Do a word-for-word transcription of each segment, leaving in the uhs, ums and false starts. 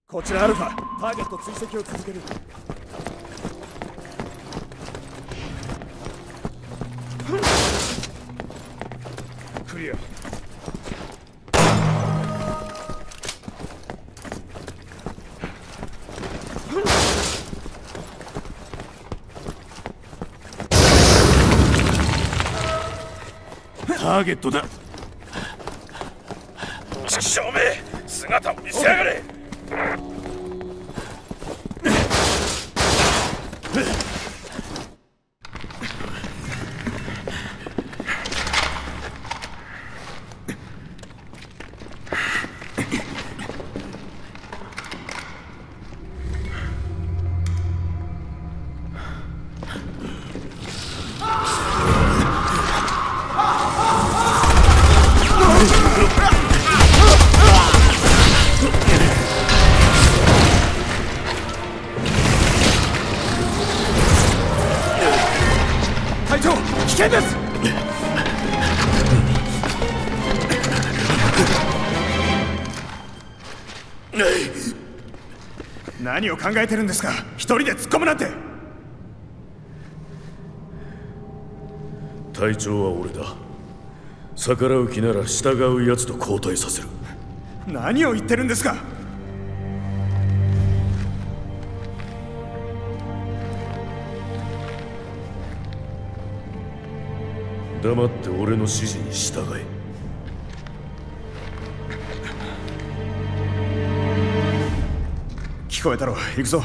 こちらアルファ、ターゲット追跡を続ける。クリア。 ターゲットだ。 ちくしょうめ、姿を見せやがれ。 隊長、危険です。何を考えてるんですか。一人で突っ込むなんて。 隊長は俺だ。逆らう気なら従うやつと交代させる。 何を言ってるんですか。 黙って俺の指示に従え。 聞こえたろ、行くぞ。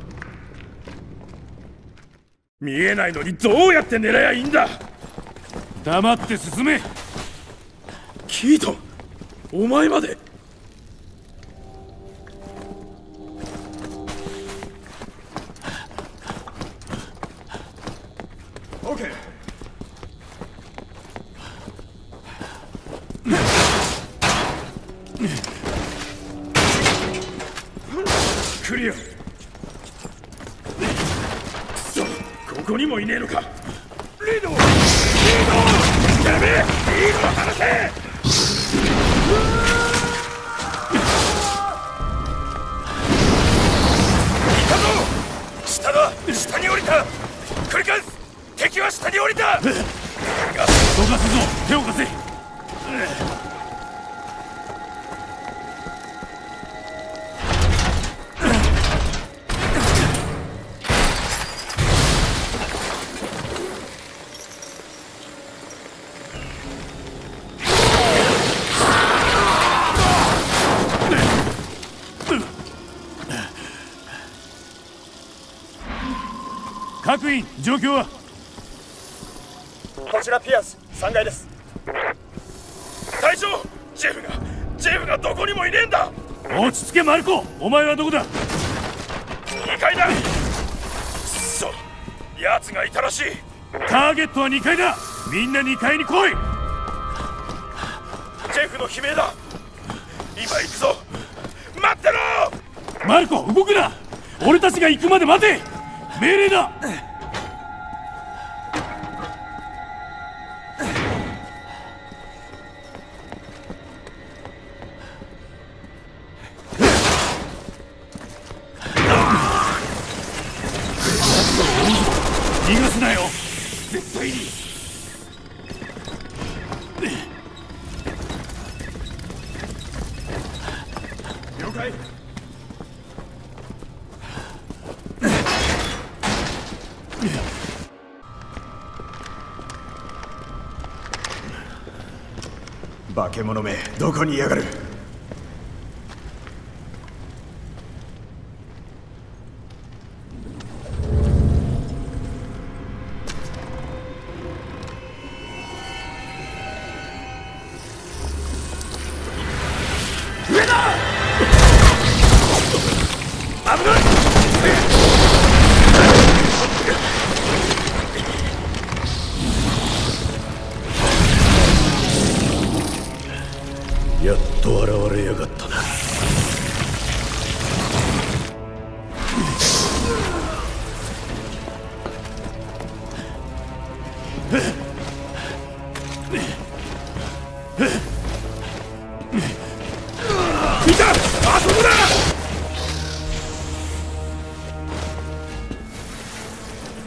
見えないのにどうやって狙えばいいんだ。 黙って進め。 キートン、お前まで。 オーケー。 クリア。くそ、ここにもいねえのか。リード、リード、やめえ、リードを離せ。いたぞ。下だ、下に降りた。繰り返す、敵は下に降りた。 どかすぞ、手を貸せ。各員、状況は。 こちらピアス、さんがいです。 隊長、ジェフがジェフがどこにもいねえんだ。 落ち着けマルコ、お前はどこだ。 にかいだ。くっそ、奴がいたらしい。 ターゲットはにかいだ。みんなにかいに来い。 ジェフの悲鳴だ。今行くぞ。待ってろ。 マルコ、動くな。俺たちが行くまで待て。命令だ。逃がすなよ、絶対に。 了解。化け物め、どこにいやがる。 上だ。危ない。 やっと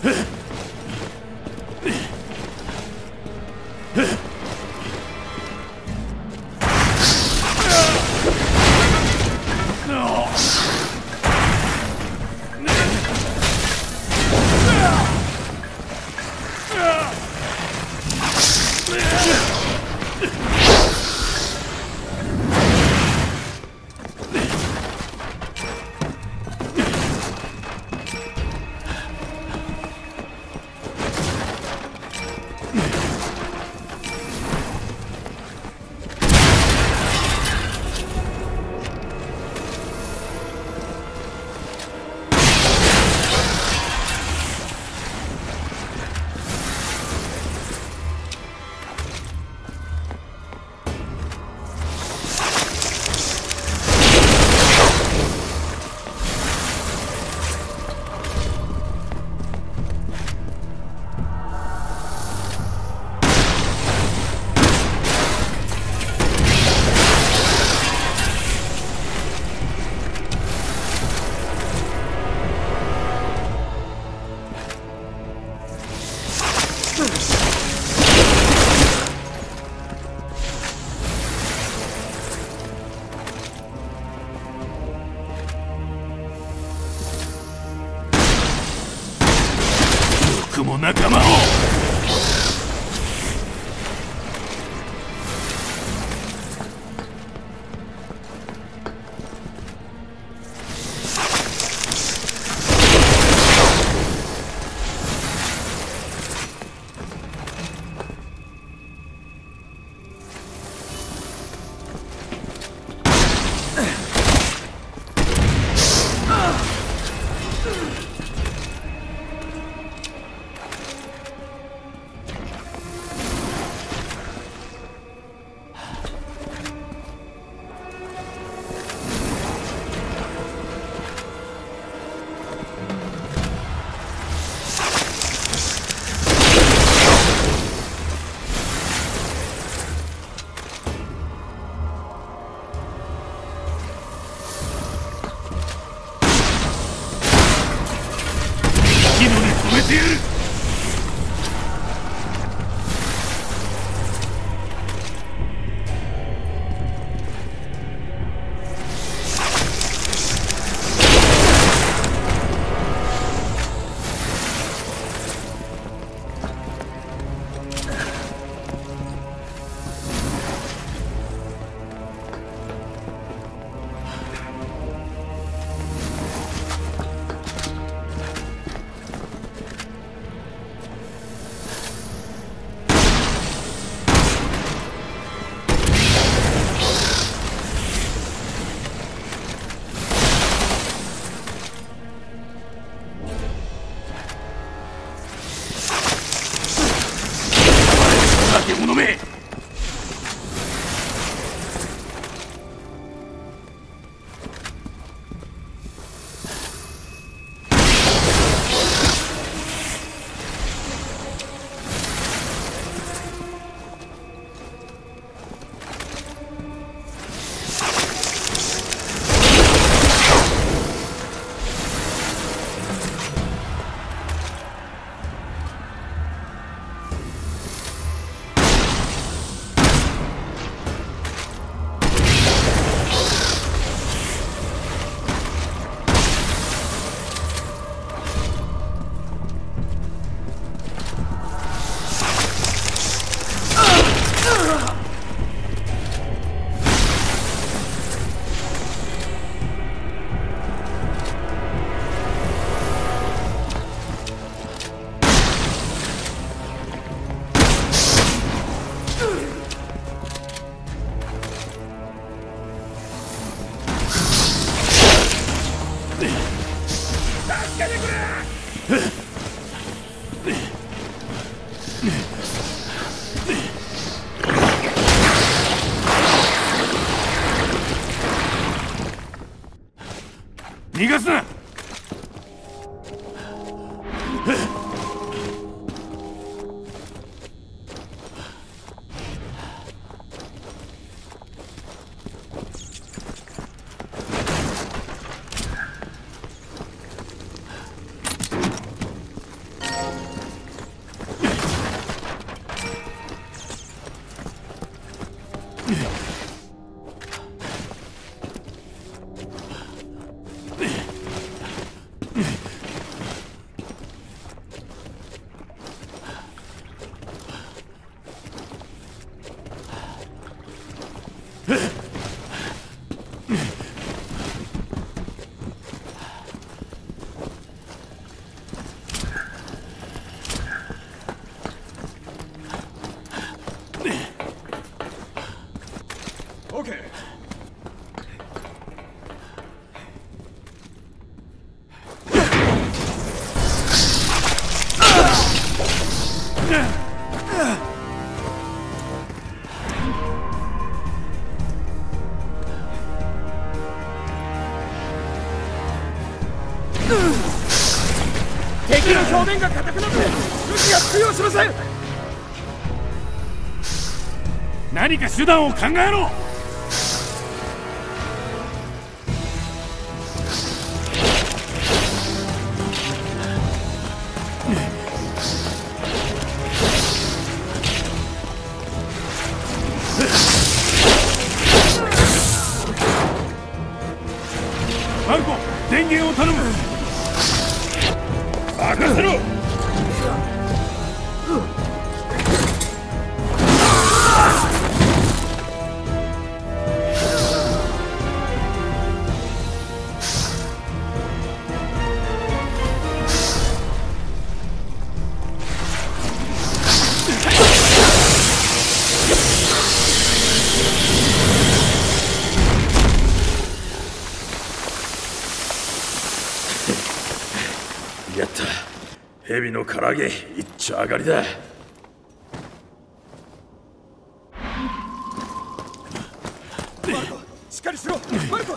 僕も仲間を。止めてやる。獣め。逃がすな。 敵の表面が硬くなって武器が通用しません。 何か手段を考えろ。マルコ、電源を頼む。 任せろ。やった。蛇の唐揚げ一丁上がりだ。 マルコ、しっかりしろ。マルコ。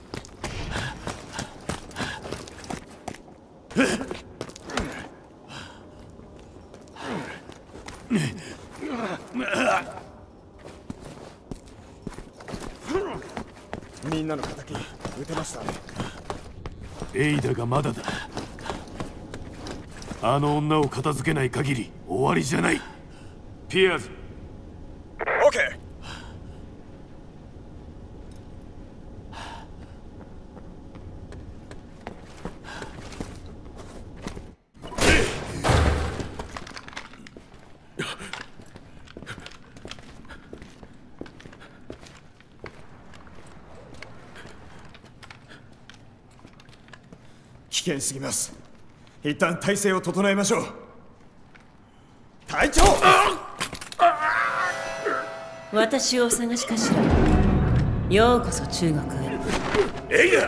みんなの敵撃てましたね。 エイダがまだだ。あの女を片付けない限り終わりじゃない。ピアーズ。 オーケー。 危険すぎます。一旦体勢を整えましょう。隊長、 私をお探しかしら。ようこそ中国へ。 エイダ。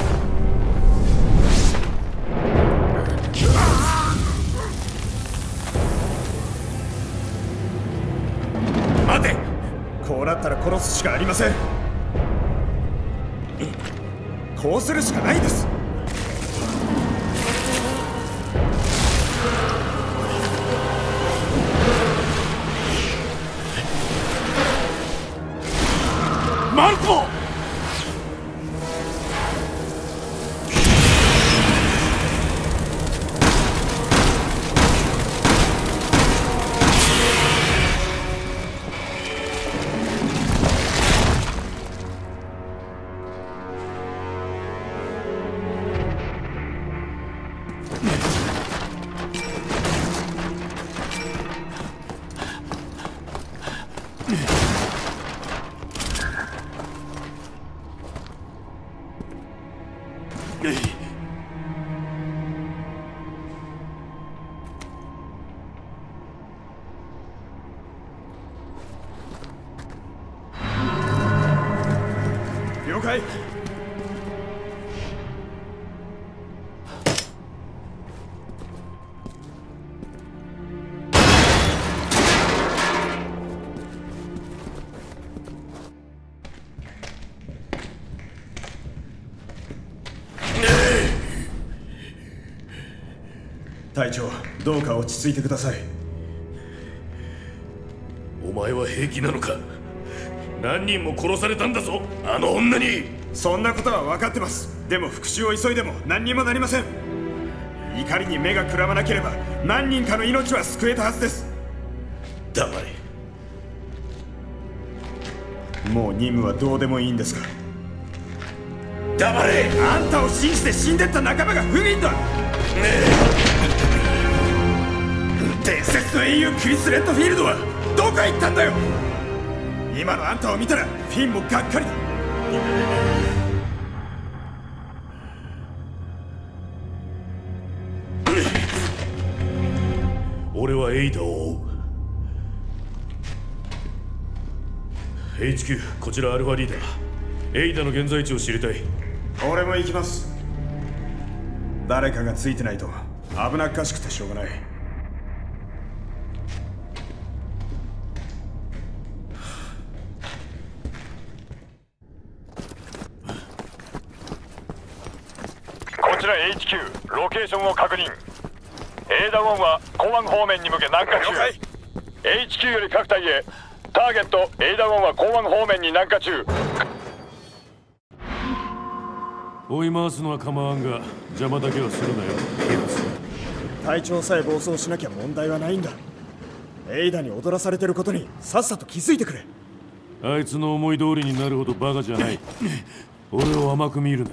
待て。 こうなったら殺すしかありません。こうするしかないです。 マルコ！ 了解。隊長、どうか落ち着いてください。 お前は平気なのか？何人も殺されたんだぞ、あの女に。 そんなことは分かってます。でも復讐を急いでも何にもなりません。怒りに目がくらまなければ何人かの命は救えたはずです。 黙れ。 もう任務はどうでもいいんですか？ 黙れ。 あんたを信じて死んでった仲間が不憫だ。伝説の英雄クリス・レッドフィールドはどこへ行ったんだよ。今のあんたを見たらフィンもがっかりだ。 俺はエイダを追う。 エイチキュー こちらアルファリーダー。エイダの現在地を知りたい。 俺も行きます。誰かがついてないと危なっかしくてしょうがない。 こちら エイチキュー ロケーションを確認。エーダワンは港湾方面に向け南下中。 エイチキュー より各隊へ。ターゲットエーダワンは港湾方面に南下中。 追い回すのは構わんが邪魔だけはするなよ。 隊長さえ暴走しなきゃ問題はないんだ。エイダに踊らされてることにさっさと気づいてくれ。 あいつの思い通りになるほどバカじゃない。俺を甘く見るな。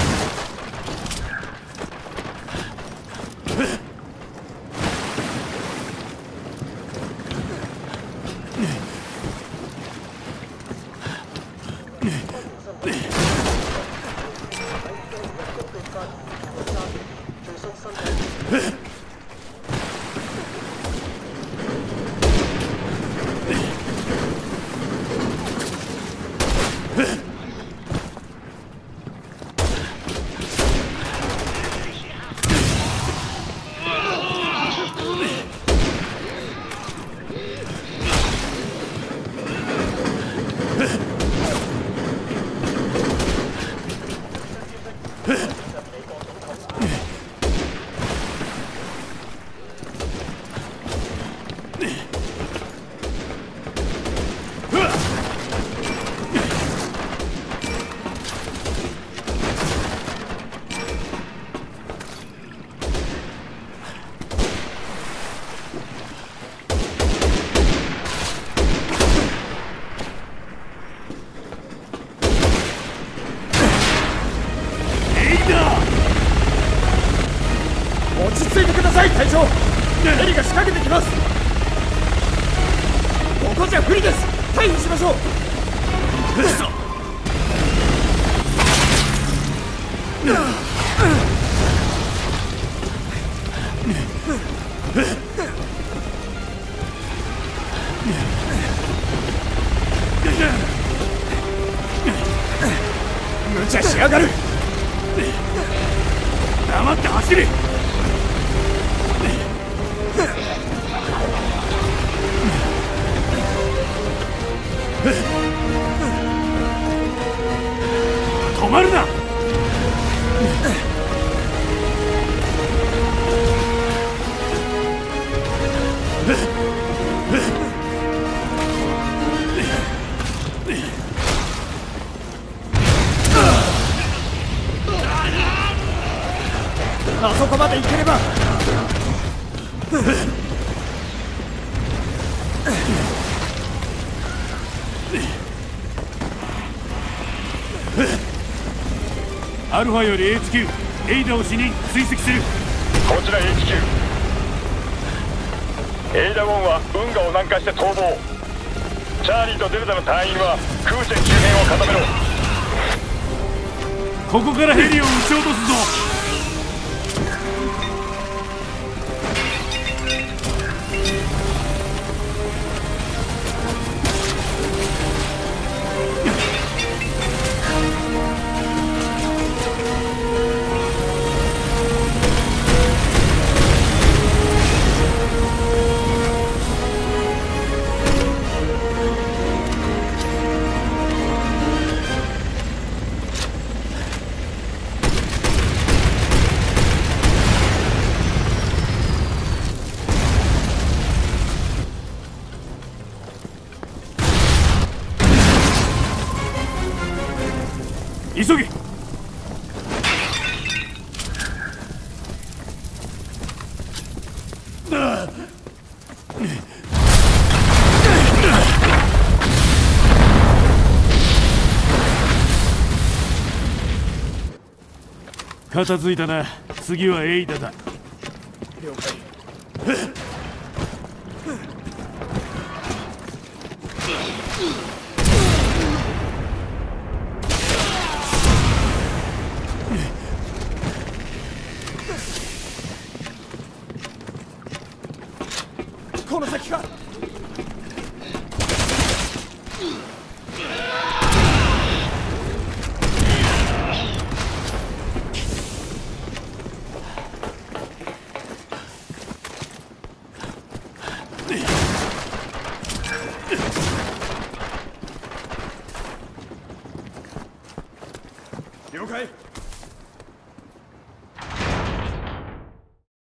落ち着いてください隊長。ヘリが仕掛けてきます。ここじゃ不利です。退避しましょう。無茶しやがる。 黙って走れ。止まるな。 あそこまで行ければ。 アルファより エイチキュー エイダを死に追跡する。 こちら エイチキュー エイダワンは運河を南下して逃亡。チャーリーとデルタの隊員は空チェ周辺を固めろ。 ここからヘリを撃ち落とすぞ。急げ。片付いたな。次はエイダだ。 了解。この先か。